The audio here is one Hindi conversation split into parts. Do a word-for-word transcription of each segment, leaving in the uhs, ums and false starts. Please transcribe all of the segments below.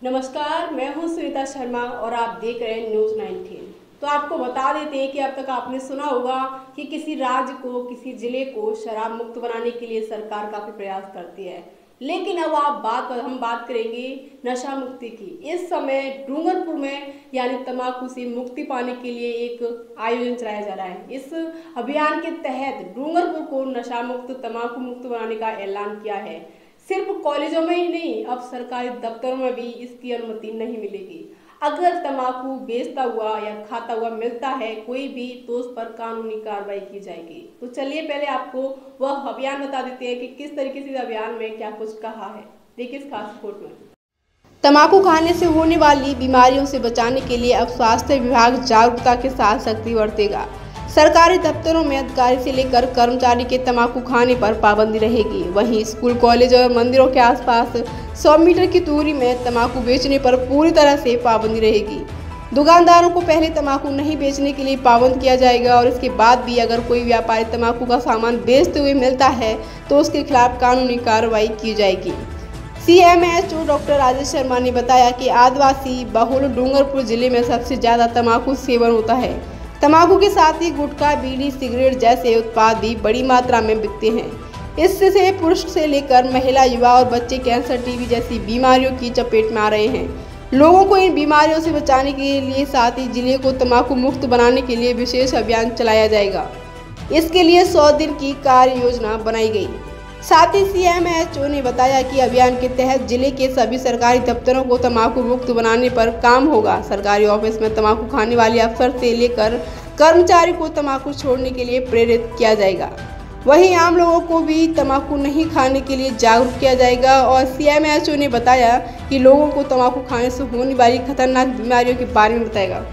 नमस्कार, मैं हूं सुनीता शर्मा और आप देख रहे हैं न्यूज़ नाइनटीन। तो आपको बता देते हैं कि अब तक आपने सुना होगा कि किसी राज्य को, किसी जिले को शराब मुक्त बनाने के लिए सरकार काफ़ी प्रयास करती है। लेकिन अब आप बात हम बात करेंगे नशा मुक्ति की। इस समय डूंगरपुर में यानी तंबाकू से मुक्ति पाने के लिए एक आयोजन चलाया जा रहा है। इस अभियान के तहत डूंगरपुर को नशा मुक्त, तंबाकू मुक्त बनाने का ऐलान किया है। सिर्फ कॉलेजों में ही नहीं, अब सरकारी दफ्तरों में भी इसकी अनुमति नहीं मिलेगी। अगर तंबाकू बेचता हुआ या खाता हुआ मिलता है कोई भी, तो उस पर कानूनी कार्रवाई की जाएगी। तो चलिए पहले आपको वह अभियान बता देते हैं कि किस तरीके से अभियान में क्या कुछ कहा है। देखिए इस खास रिपोर्ट में। तंबाकू खाने से होने वाली बीमारियों से बचाने के लिए अब स्वास्थ्य विभाग जागरूकता के साथ सख्ती बरतेगा। सरकारी दफ्तरों में अधिकारी से लेकर कर्मचारी के तंबाकू खाने पर पाबंदी रहेगी। वहीं स्कूल, कॉलेज और मंदिरों के आसपास सौ मीटर की दूरी में तंबाकू बेचने पर पूरी तरह से पाबंदी रहेगी। दुकानदारों को पहले तंबाकू नहीं बेचने के लिए पाबंद किया जाएगा और इसके बाद भी अगर कोई व्यापारी तंबाकू का सामान बेचते हुए मिलता है तो उसके खिलाफ कानूनी कार्रवाई की जाएगी। C M H O doctor Rajesh Sharma ने बताया कि आदिवासी बहुल डूंगरपुर जिले में सबसे ज़्यादा तंबाकू सेवन होता है। तंबाकू के साथ ही गुटखा, बीड़ी, सिगरेट जैसे उत्पाद भी बड़ी मात्रा में बिकते हैं। इससे पुरुष से लेकर महिला, युवा और बच्चे कैंसर, टीबी जैसी बीमारियों की चपेट में आ रहे हैं। लोगों को इन बीमारियों से बचाने के लिए साथ ही जिले को तंबाकू मुक्त बनाने के लिए विशेष अभियान चलाया जाएगा। इसके लिए सौ दिन की कार्य योजना बनाई गई। साथ ही सी एम एच ओ ने बताया कि अभियान के तहत जिले के सभी सरकारी दफ्तरों को तंबाकू मुक्त बनाने पर काम होगा। सरकारी ऑफिस में तंबाकू खाने वाले अफसर से लेकर कर्मचारी को तंबाकू छोड़ने के लिए प्रेरित किया जाएगा। वहीं आम लोगों को भी तंबाकू नहीं खाने के लिए जागरूक किया जाएगा। और सी एम एच ओ ने बताया कि लोगों को तंबाकू खाने से होने वाली खतरनाक बीमारियों के बारे में बताएगा।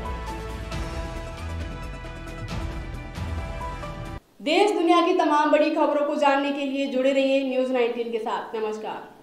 देश दुनिया की तमाम बड़ी खबरों को जानने के लिए जुड़े रहिए न्यूज़ नाइनटीन के साथ। नमस्कार।